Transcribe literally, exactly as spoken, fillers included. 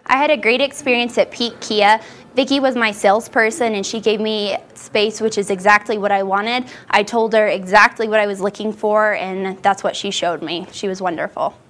I had a great experience at Peak Kia. Vicki was my salesperson and she gave me space, which is exactly what I wanted. I told her exactly what I was looking for and that's what she showed me. She was wonderful.